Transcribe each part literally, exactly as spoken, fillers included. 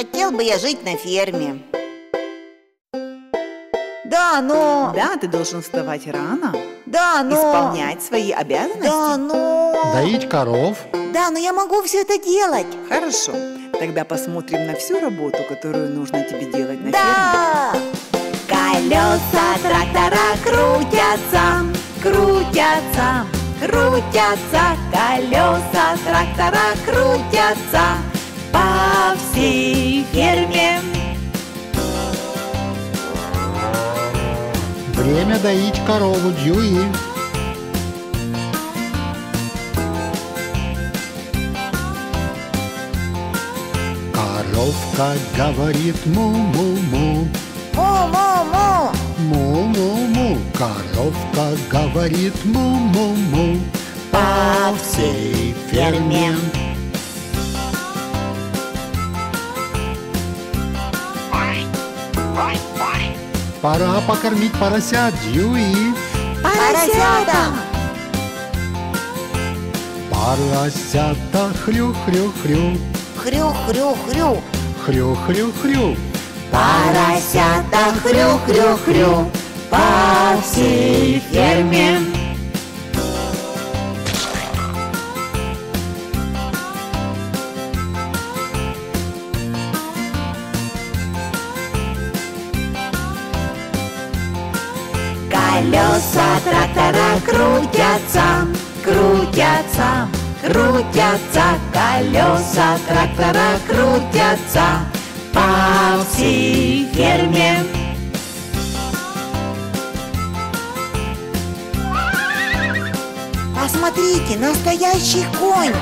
хотел бы я жить на ферме. Да, но... Да, ты должен вставать рано. Да, но... Исполнять свои обязанности. Да, но... Доить коров. Да, но я могу все это делать. Хорошо. Тогда посмотрим на всю работу, которую нужно тебе делать на Да! ферме. Колеса трактора крутятся, крутятся, крутятся. Колеса трактора крутятся по всей ферме. Время доить корову, Дьюи. Коровка говорит му-му-му. Му-му-му. Му-му-му. Коровка говорит му-му-му. По всей ферме. Пора покормить поросят, Дьюи. Поросята. Поросята хрю-хрю-хрю. Хрю-хрю-хрю. Хрю-хрю-хрю. Поросята хрю-хрю-хрю по всей ферме. Колеса трактора крутятся, крутятся, крутятся. Колеса трактора крутятся по всей ферме. Посмотрите, настоящий конь.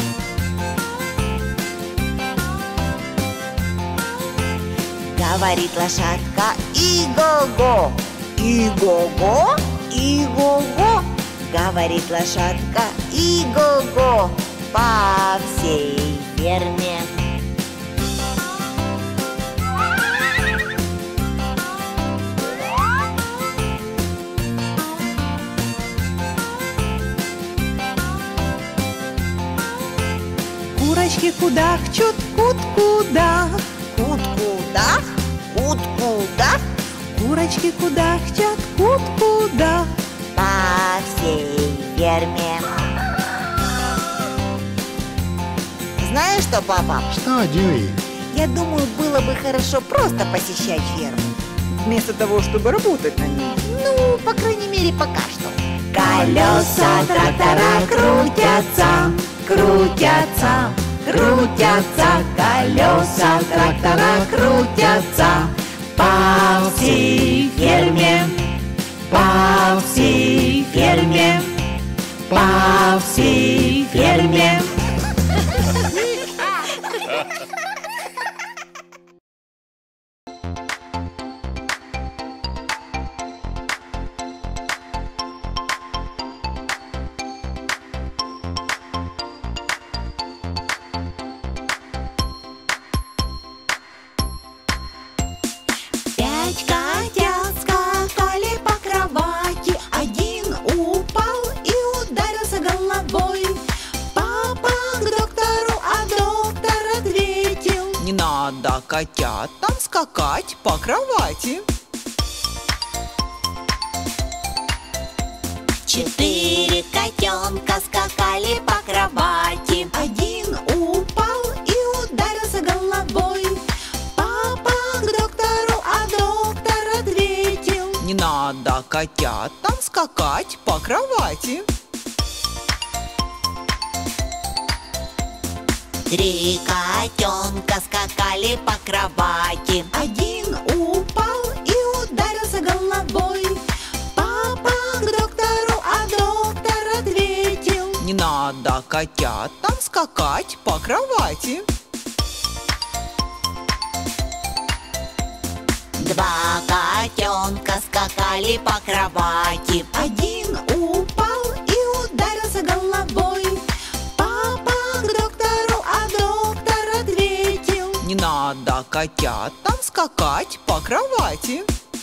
Говорит лошадка и-го-го, и-го-го, и-го-го. Говорит лошадка и-го-го по всей ферме. Курочки кудахчут, кут-кудах. Кут-кудах, кут-кудах. Курочки кудахчат, кут-кудах. По всей ферме. Знаешь что, папа? Что, Дьюи? Я думаю, было бы хорошо просто посещать ферму. Вместо того, чтобы работать на ней. Ну, по крайней мере, пока что. Колеса трактора крутятся, крутятся, крутятся. Колеса трактора крутятся по всей ферме, по всей ферме, по всей ферме. Пять котят скакали по кровати. Один упал и ударился головой. Папа к доктору, а доктор ответил: Не надо котятам скакать по кровати. Четыре котенка скакали по кровати. Один упал и ударился головой. Папа к доктору, а доктор ответил: Не надо котятам скакать по кровати. Три котенка скакали по кровати. Один упал и ударился головой. Папа к доктору, а доктор ответил: Не надо котятам скакать по кровати. Два котенка скакали по кровати. Один упал и ударился головой. Папа к доктору, а доктор ответил: Не надо котятам скакать по кровати.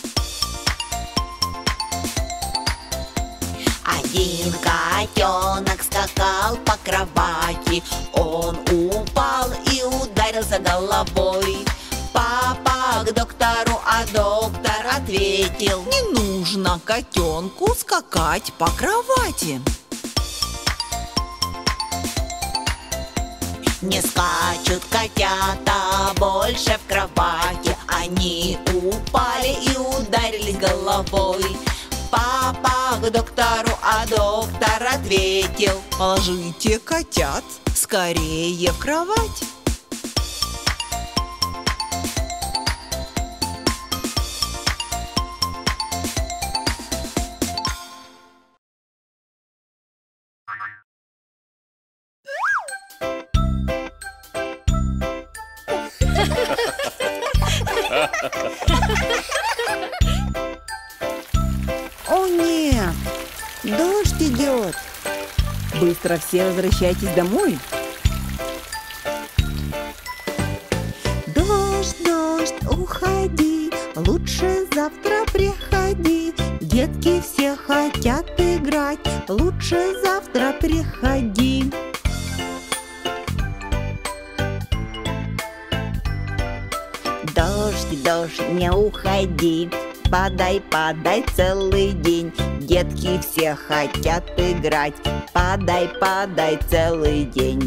Один котенок скакал по кровати. Он упал и ударился головой. доктору, а доктор ответил: Не нужно котенку скакать по кровати. Не скачут котята больше в кровати. Они упали и ударились головой. Папа к доктору, а доктор ответил: Положите котят скорее в кровать. О нет, дождь идет. Быстро все возвращайтесь домой. Дождь, дождь, уходи, лучше завтра приходи. Детки все хотят играть, лучше завтра приходи. Дождь, дождь, не уходи, падай, падай целый день. Детки все хотят играть, падай, падай целый день.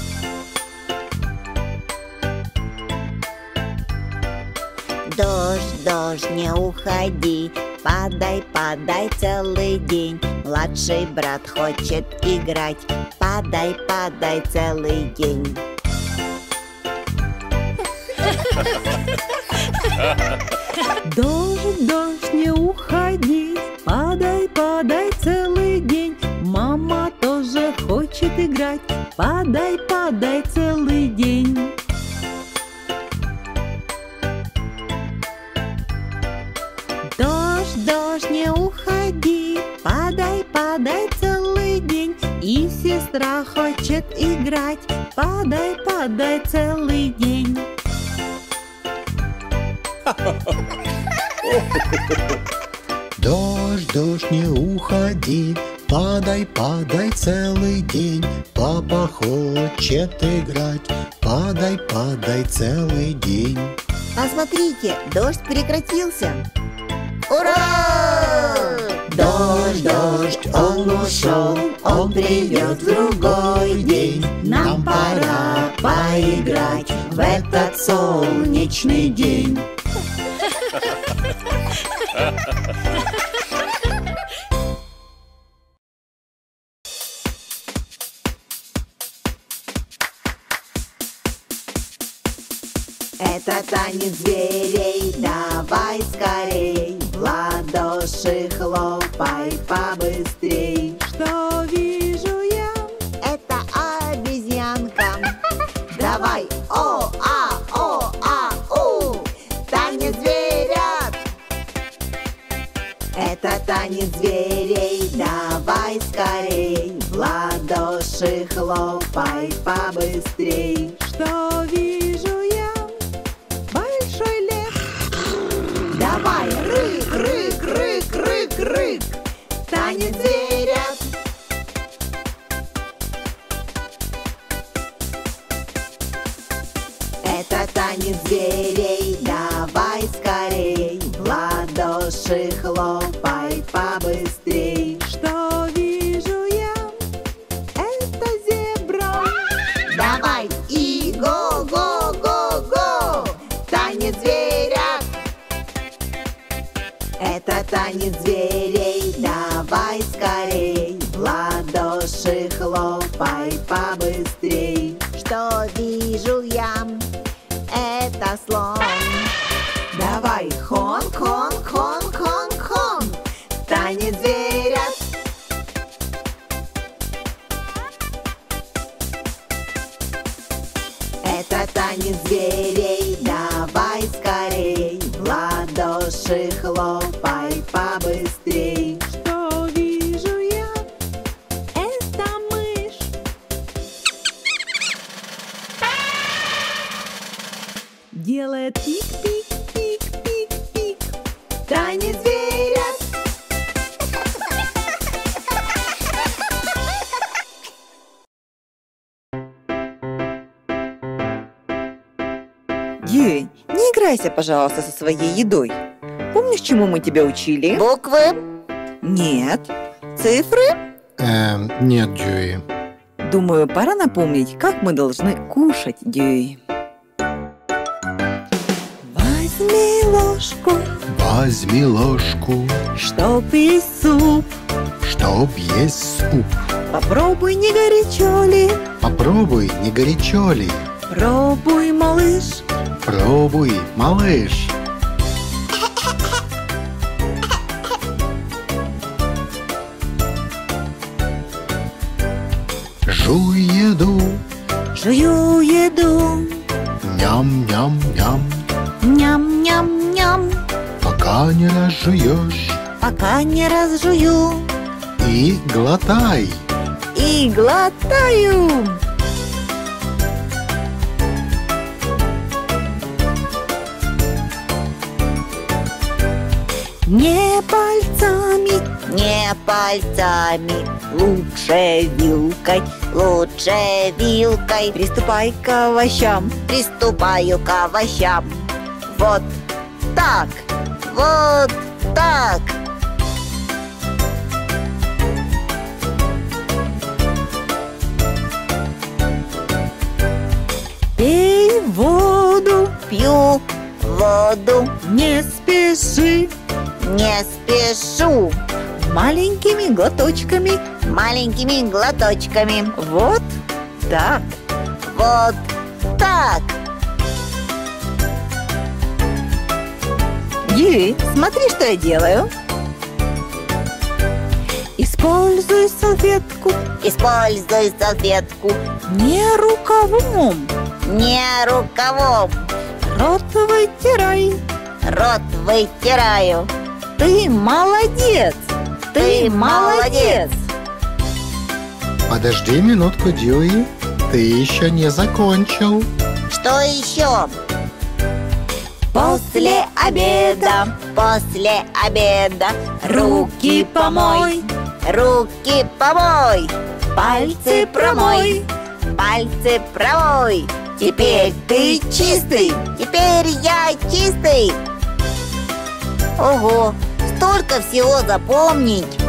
Дождь, дождь, не уходи, падай, падай целый день. Младший брат хочет играть, падай, падай целый день. Дождь, дождь, не уходи, падай, падай целый день. Мама тоже хочет играть, падай, падай целый день. Дождь, дождь, не уходи, падай, падай целый день. И сестра хочет играть, падай, падай целый день. Дождь, дождь, не уходи, падай, падай целый день. Папа хочет играть, падай, падай целый день. Посмотрите, дождь прекратился. Ура! Дождь, дождь, он ушел, он придет в другой день. Нам пора поиграть в этот солнечный день. Это танец зверей, давай скорей, в ладоши хлопай побыстрей. Что вижу я? Это обезьянка. Давай, о, а, о, а, у, танец зверят. Это танец зверей, давай скорей, в ладоши хлопай побыстрей. Что вижу я? Большой лев. Давай, рык, рык, рык, рык, рык, танец зверят. Это танец зверей, давай скорей, в ладоши хлопай побыстрей. Что вижу я? Это зебра. Давай, и го, го, го, го, танец зверят. Это танец зверей, давай скорей, в ладоши хлопай побыстрей. Что вижу я? Это слон. Давай, хон, хон, хон, хон, хон, танец зверят. Это танец зверей, давай скорей, в ладоши хлопай побыстрей. Что вижу я? Это мышь. Делает пик-пик-пик-пик-пик. Танец зверят. Дюй, не играйся, пожалуйста, со своей едой. Помнишь, чему мы тебя учили? Буквы. Нет. Цифры? Эм, нет, Дьюи. Думаю, пора напомнить, как мы должны кушать, Дюй. Возьми ложку, Возьми ложку, чтоб есть суп. чтоб есть суп. Попробуй, не горячо ли. Попробуй, не горячо ли. Пробуй, малыш. Пробуй, малыш. Жуй еду, Жую еду, ням-ням-ням, ням-ням-ням, пока не разжуешь. пока не разжую И глотай. И глотаю. не пальцами, Не пальцами, лучше вилкой, лучше вилкой. Приступай к овощам. Приступаю к овощам. Вот так, вот так. пей воду, Пью воду, не спеши, не спешу, Маленькими глоточками. маленькими глоточками. Вот так. Вот так. Дюй, смотри, что я делаю. используй салфетку, Используй салфетку, не рукавом, не рукавом. рот вытирай. Рот вытираю. Ты молодец, Ты молодец. Подожди минутку, Дьюи. Ты еще не закончил. Что еще? После обеда, после обеда руки помой, руки помой, пальцы промой. пальцы промой. Теперь ты чистый, теперь я чистый. Ого, столько всего запомнить.